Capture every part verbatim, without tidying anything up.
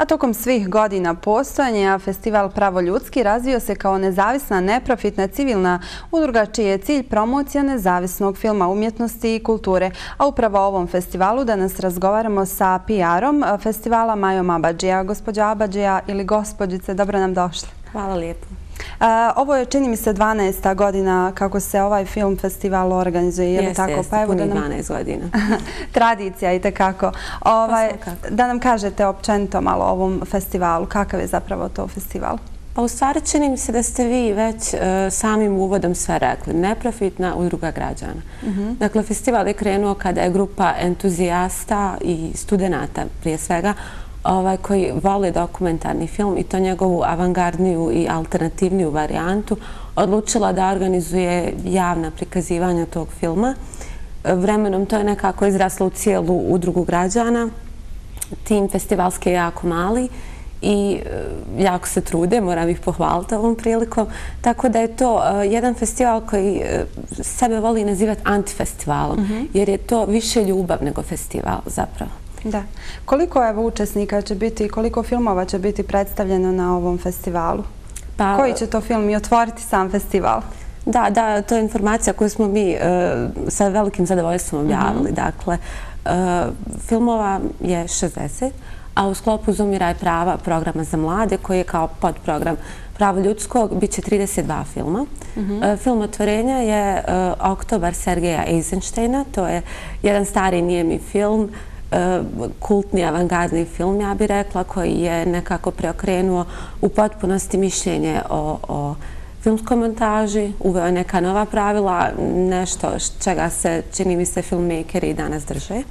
A tokom svih godina postojanja Festival Pravo ljudski razvio se kao nezavisna, neprofitna civilna udruga čiji je cilj promocija nezavisnog filma, umjetnosti i kulture. A upravo o ovom festivalu danas razgovaramo sa P R-om festivala Majom Abadžija. Gospođa Abadžija ili gospođice, dobro nam došli. Hvala lijepo. Ovo je, čini mi se, dvanaesta godina kako se ovaj film festival organizuje. Jeste, jeste, puni dvanaest godina. Tradicija i tekako. Da nam kažete općenito malo o ovom festivalu. Kakav je zapravo to festival? Pa u stvari čini mi se da ste vi već samim uvodom sve rekli. Neprofitna udruga građana. Dakle, festival je krenuo kada je grupa entuzijasta i studenata prije svega koji vole dokumentarni film i to njegovu avangardniju i alternativniju varijantu odlučila da organizuje javna prikazivanja tog filma. Vremenom to je nekako izraslo u cijelu udrugu građana. Tim festivalski je jako mali i jako se trude, moram ih pohvaliti ovom prilikom. Tako da je to jedan festival koji sebe voli nazivati antifestivalom, jer je to više ljubav nego festival zapravo. Da. Koliko evo učesnika će biti i koliko filmova će biti predstavljeno na ovom festivalu? Koji će to film i otvoriti sam festival? Da, da, to je informacija koju smo mi sa velikim zadovoljstvom objavili. Dakle, filmova je šezdeset, a u sklopu Zumiraj prava programa za mlade, koji je kao podprogram Pravo ljudskog, bit će trideset dva filma. Film otvorenja je Oktobar Sergeja Eisensteina. To je jedan stari nijemi film, kultni avangardni film, ja bih rekla, koji je nekako preokrenuo u potpunosti mišljenje o filmskoj montaži, uveo je neka nova pravila, nešto čega se, čini mi se, filmmakeri i danas drže.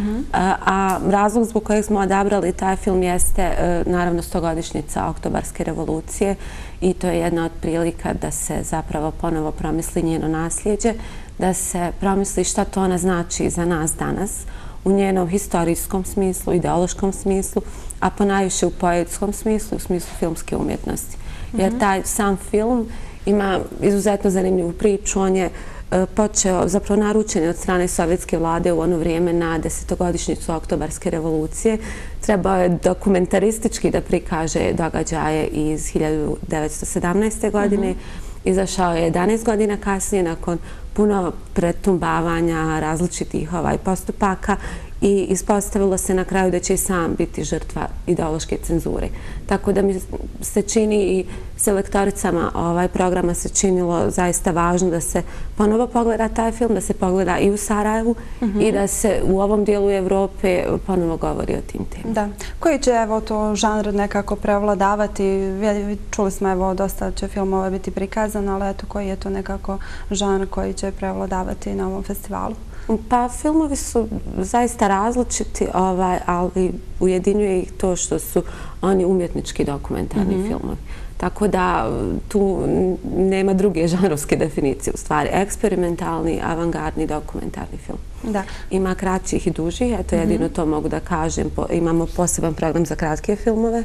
A razlog zbog kojeg smo odabrali taj film jeste naravno stogodišnjica Oktobarske revolucije i to je jedna od prilika da se zapravo ponovo promisli njeno nasljeđe, da se promisli šta to ona znači za nas danas, u njenom historijskom smislu, ideološkom smislu, a ponajviše u poetskom smislu, u smislu filmske umjetnosti. Jer taj sam film ima izuzetno zanimljivu priču. On je počeo, zapravo naručen od strane sovjetske vlade u ono vrijeme na desetogodišnjicu Oktobarske revolucije. Trebao je dokumentaristički da prikaže događaje iz hiljadu devetsto sedamnaeste. godine. Izašao je jedanaest godina kasnije nakon puno pretumbavanja različitih postupaka i ispostavilo se na kraju da će i sam biti žrtva ideološke cenzure. Tako da mi se čini i selektoricama ovaj programa se činilo zaista važno da se ponovo pogleda taj film, da se pogleda i u Sarajevu i da se u ovom dijelu Evrope ponovo govori o tim temama. Da. Koji će evo to žanr nekako prevladavati? Čuli smo evo dosta će filmova biti prikazano, ali eto koji je to nekako žanr koji će prevladavati na ovom festivalu? Pa filmovi su zaista različiti, ali ujedinjuje ih to što su oni umjetnički dokumentarni filmovi. Tako da tu nema druge žanrovske definicije u stvari. Eksperimentalni, avangardni dokumentarni film. Ima kraćih i dužih, eto jedino to mogu da kažem. Imamo poseban program za kratke filmove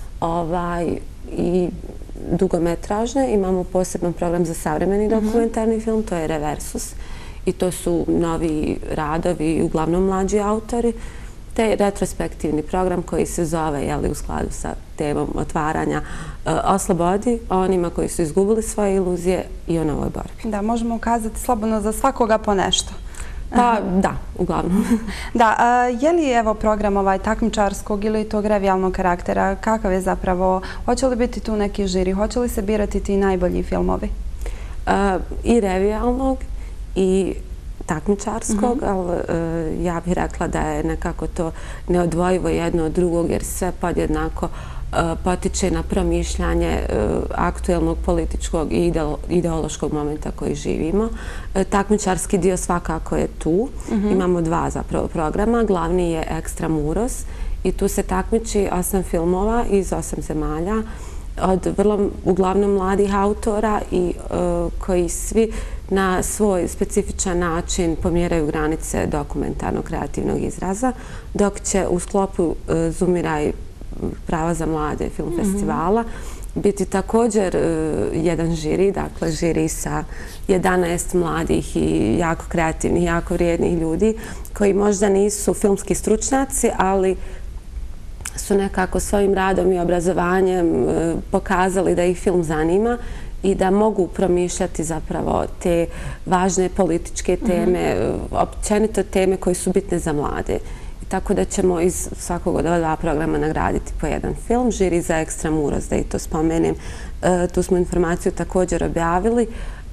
i dugometražne. Imamo poseban program za savremeni dokumentarni film, to je Reversus. I to su novi radovi, uglavnom mlađi autori, te retrospektivni program koji se zove u skladu sa temom otvaranja o slobodi, o onima koji su izgubili svoje iluzije i o novoj borbi. Da, možemo ukazati slobodno za svakoga po nešto. Pa da, uglavnom. Da, je li evo program ovaj takmičarskog ili tog revijalnog karaktera? Kakav je zapravo? Hoće li biti tu neki žiri? Hoće li se birati ti najbolji filmovi? I revijalnog i takmičarskog, ali ja bih rekla da je nekako to neodvojivo jedno od drugog jer sve podjednako potiče na promišljanje aktuelnog političkog i ideološkog momenta koji živimo. Takmičarski dio svakako je tu. Imamo dva zapravo programa. Glavni je Ekstramuros i tu se takmiči osam filmova iz osam zemalja od vrlo uglavnom mladih autora i koji svi na svoj specifičan način pomjeraju granice dokumentarnog kreativnog izraza, dok će u sklopu Zumiraj prava za mlade film festivala biti također jedan žiri, dakle žiri sa jedanaest mladih i jako kreativnih, jako vrijednih ljudi koji možda nisu filmski stručnjaci, ali su nekako svojim radom i obrazovanjem pokazali da ih film zanima i da mogu promišljati zapravo te važne političke teme, općenito teme koje su bitne za mlade. Tako da ćemo iz svakog od ova dva programa nagraditi po jedan film. Žiri za Ekstramuros, da i to spomenem. Tu smo informaciju također objavili.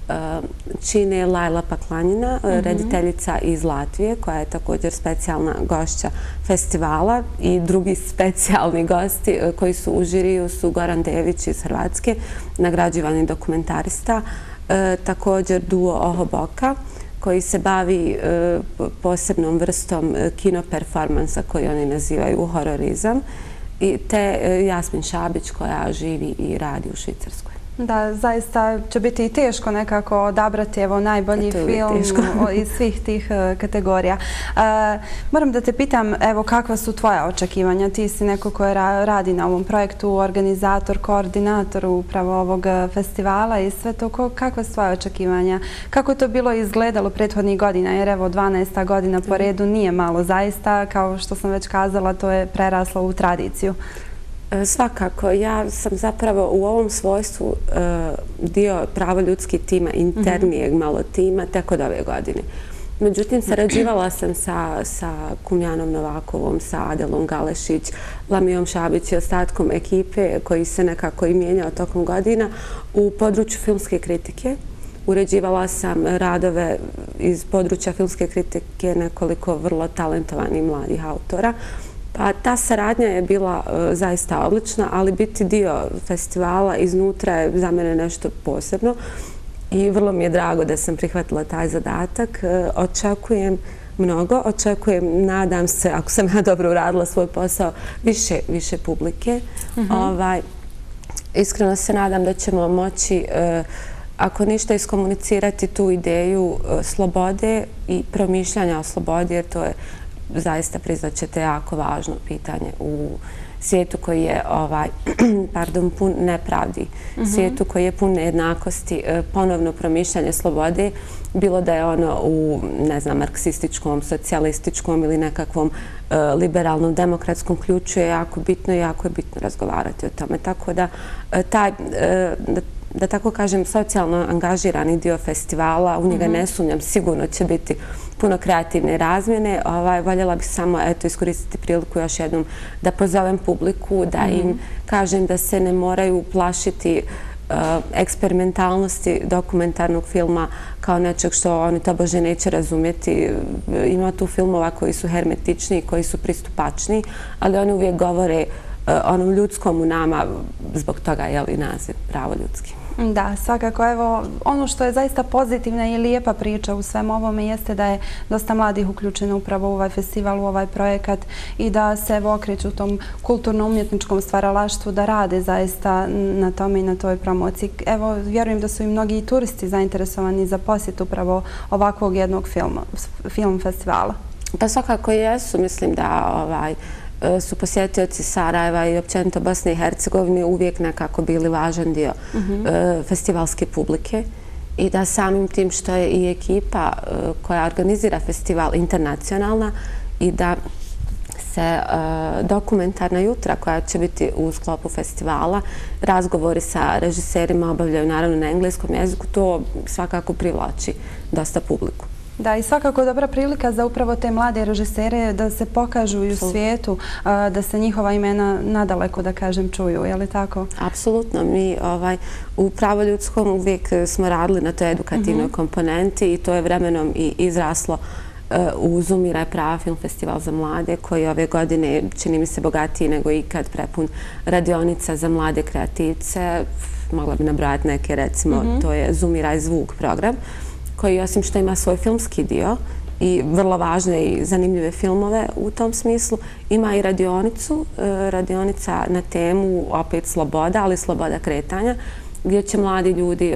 Čine Lajla Paklanjina, rediteljica iz Latvije, koja je također specijalna gošća festivala, i drugi specijalni gosti koji su u žiriju su Goran Dević iz Hrvatske, nagrađivani dokumentarista, također duo Oho Boka, koji se bavi posebnom vrstom kino performansa koji oni nazivaju hororizam, te Jasmin Šabić koja živi i radi u Švicarskoj. Da, zaista će biti i teško nekako odabrati evo najbolji film iz svih tih kategorija. Moram da te pitam, evo, kakva su tvoja očekivanja? Ti si neko ko radi na ovom projektu, organizator, koordinator upravo ovog festivala i sve to. Kakva su tvoja očekivanja? Kako je to bilo izgledalo prethodnih godina? Jer evo, dvanaesta godina po redu nije malo zaista. Kao što sam već kazala, to je preraslo u tradiciju. Svakako. Ja sam zapravo u ovom svojstvu dio pravoljudski tima, internijeg malo tima, tek od ove godine. Međutim, sarađivala sam sa Kumjanom Novakovom, sa Adelom Galešić, Lamijom Šabić i ostatkom ekipe koji se nekako i mijenjao tokom godina u području filmske kritike. Uređivala sam radove iz područja filmske kritike nekoliko vrlo talentovanih mladih autora. Pa ta saradnja je bila zaista odlična, ali biti dio festivala iznutra je za mene nešto posebno i vrlo mi je drago da sam prihvatila taj zadatak. Očekujem mnogo, očekujem, nadam se, ako sam ja dobro uradila svoj posao, više publike. Iskreno se nadam da ćemo moći, ako ništa, iskomunicirati tu ideju slobode i promišljanja o slobodi, jer to je zaista, priznat ćete, jako važno pitanje u svijetu koji je pardon, pun nepravdi, svijetu koji je pun nejednakosti. Ponovno promišljanje slobode, bilo da je ono u, ne znam, marksističkom, socijalističkom ili nekakvom liberalnom, demokratskom ključu je jako bitno i jako je bitno razgovarati o tome. Tako da taj, da tako kažem, socijalno angažirani dio festivala, u njega ne sumnjam, sigurno će biti puno kreativne razmjene. Voljela bih samo iskoristiti priliku još jednom da pozovem publiku, da im kažem da se ne moraju plašiti eksperimentalnosti dokumentarnog filma kao nečeg što oni tobože neće razumjeti. Ima tu filmova koji su hermetični, koji su pristupačni, ali oni uvijek govore onom ljudskom u nama, zbog toga je li naziv pravo ljudski. Da, svakako. Evo, ono što je zaista pozitivna i lijepa priča u svem ovome jeste da je dosta mladih uključeno upravo u ovaj festival, u ovaj projekat i da se evo okreću u tom kulturno-umjetničkom stvaralaštvu, da rade zaista na tome i na toj promociji. Evo, vjerujem da su i mnogi turisti zainteresovani za posjet upravo ovakvog jednog film festivala. Pa svakako jesu. Mislim da ovaj su posjetioci Sarajeva i općenito Bosne i Hercegovine uvijek nekako bili važan dio festivalske publike i da samim tim što je i ekipa koja organizira festival internacionalna i da se dokumentarna jutra koja će biti u sklopu festivala, razgovori sa režiserima obavljaju naravno na engleskom jeziku, to svakako privlači dosta publiku. Da, i svakako dobra prilika za upravo te mlade režisere da se pokažu i u svijetu, da se njihova imena nadaleko, da kažem, čuju, je li tako? Apsolutno. Mi u pravoljudskom uvijek smo radili na toj edukativnoj komponenti i to je vremenom i izraslo u Zumiraj prava film festival za mlade koji ove godine čini mi se bogatiji nego ikad, prepun radionica za mlade kreativce. Mogla bi nabrojati neke, recimo, to je Zumiraj zvuk program, koji osim što ima svoj filmski dio i vrlo važne i zanimljive filmove u tom smislu, ima i radionicu, radionica na temu opet sloboda, ali sloboda kretanja, gdje će mladi ljudi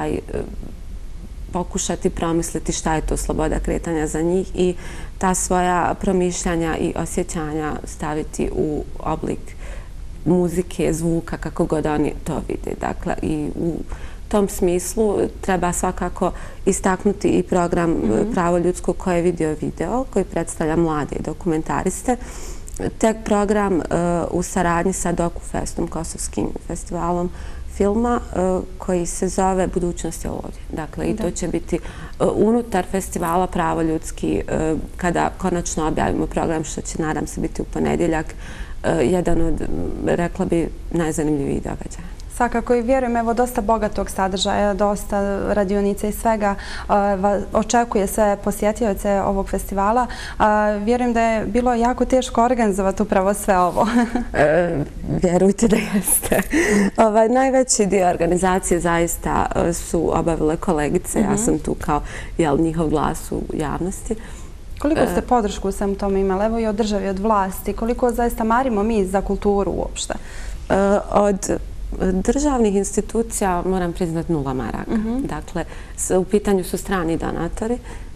pokušati promisliti šta je to sloboda kretanja za njih i ta svoja promišljanja i osjećanja staviti u oblik muzike, zvuka, kako god oni to vide. Dakle, i u U tom smislu treba svakako istaknuti i program Pravo ljudsko koje je video video, koji predstavlja mlade dokumentariste tek program u saradnji sa DokuFestom, Kosovskim festivalom filma, koji se zove Budućnost je ovdje. Dakle, i to će biti unutar festivala Pravo ljudski, kada konačno objavimo program, što će, nadam se, biti u ponedjeljak, jedan od, rekla bi, najzanimljivijih događaja. Svakako i vjerujem, evo, dosta bogatog sadržaja, dosta radionica i svega očekuje sve posjetioce ovog festivala. Vjerujem da je bilo jako teško organizovati upravo sve ovo. Vjerujte da jeste. Najveći dio organizacije zaista su obavile kolegice. Ja sam tu kao njihov glas u javnosti. Koliko ste podršku u svemu tome imali? Evo i od države, od vlasti. Koliko zaista marimo mi za kulturu uopšte? Od državnih institucija, moram priznati, nula maraka. Dakle, u pitanju su strani donatori,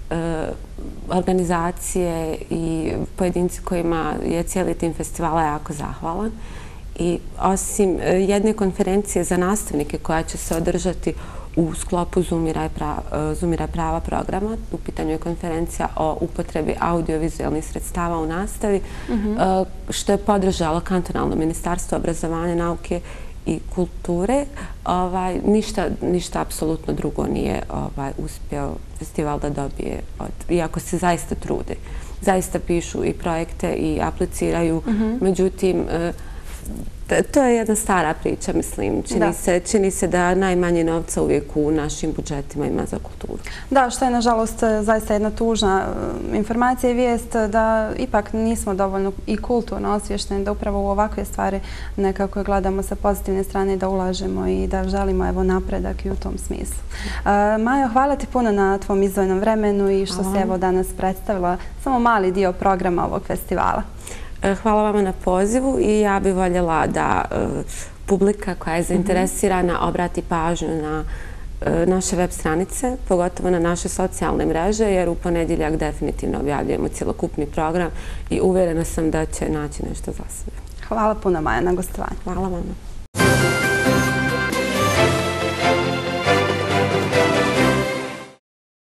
organizacije i pojedinci kojima je cijeli tim festivala jako zahvalan. I osim jedne konferencije za nastavnike koja će se održati u sklopu Zumira prava programa, u pitanju je konferencija o upotrebi audiovizualnih sredstava u nastavi, što je podržalo Kantonalno ministarstvo obrazovanja, nauke i kulture. Ništa apsolutno drugo nije uspio festival da dobije, iako se zaista trude. Zaista pišu i projekte i apliciraju, međutim, to je jedna stara priča, mislim. Čini se da najmanje novca uvijek u našim budžetima ima za kulturu. Da, što je, nažalost, zaista jedna tužna informacija i vijest da ipak nismo dovoljno i kulturno osvješteni, da upravo u ovakve stvari nekako gledamo sa pozitivne strane, da ulažemo i da želimo, evo, napredak i u tom smislu. Majo, hvala ti puno na tvom izdvojenom vremenu i što si, evo, danas predstavila samo mali dio programa ovog festivala. Hvala vama na pozivu i ja bih voljela da publika koja je zainteresirana obrati pažnju na naše web stranice, pogotovo na naše socijalne mreže, jer u ponedjeljak definitivno objavljujemo cjelokupni program i uvjerena sam da će naći nešto za sebe. Hvala puno, Maja, na gostovanju. Hvala vama.